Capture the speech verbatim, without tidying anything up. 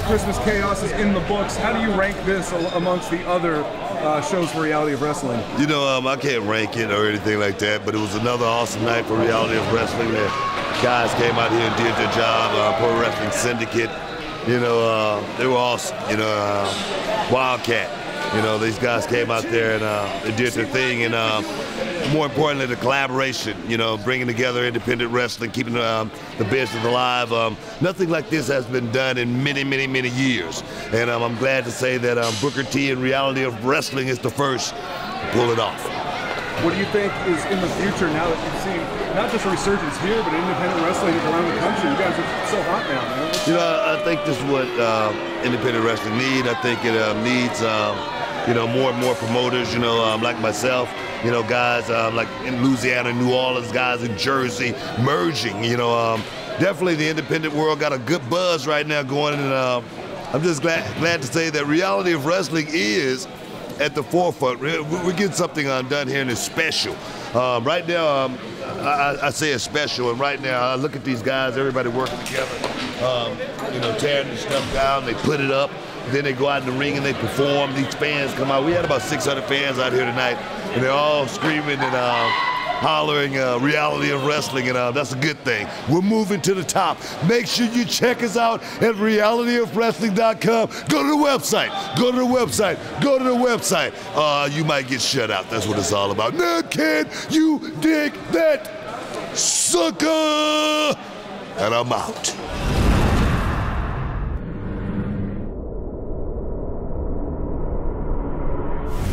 Christmas Chaos is in the books. How do you rank this amongst the other uh, shows for Reality of Wrestling? You know, um, I can't rank it or anything like that, but it was another awesome night for Reality of Wrestling. The guys came out here and did their job. Uh, Pro Wrestling Syndicate, you know, uh, they were awesome. You know, uh, Wildcat. You know, these guys came out there and uh, they did their thing, and uh, more importantly, the collaboration, you know, bringing together independent wrestling, keeping um, the business alive. Um, nothing like this has been done in many, many, many years. And um, I'm glad to say that um, Booker T and Reality of Wrestling is the first to pull it off. What do you think is in the future now that you've seen not just a resurgence here, but independent wrestling around the country? You guys are so hot now, man. You know, I think this is what uh, independent wrestling needs. I think it uh, needs, um, you know, more and more promoters, you know, um, like myself, you know, guys um, like in Louisiana, New Orleans, guys in Jersey, merging, you know. Um, definitely the independent world got a good buzz right now going, and uh, I'm just glad, glad to say that Reality of Wrestling is at the forefront. We're getting something uh, done here and it's special. Um, right now, um, I, I say it's special, and right now I look at these guys, everybody working together, um, you know, tearing this stuff down, they put it up, then they go out in the ring and they perform. These fans come out. We had about six hundred fans out here tonight, and they're all screaming and uh, hollering uh, Reality of Wrestling, and uh, that's a good thing. We're moving to the top. Make sure you check us out at reality of wrestling dot com. Go to the website. Go to the website. Go to the website. Uh, you might get shut out. That's what it's all about. Now, can you dig that, sucker? And I'm out.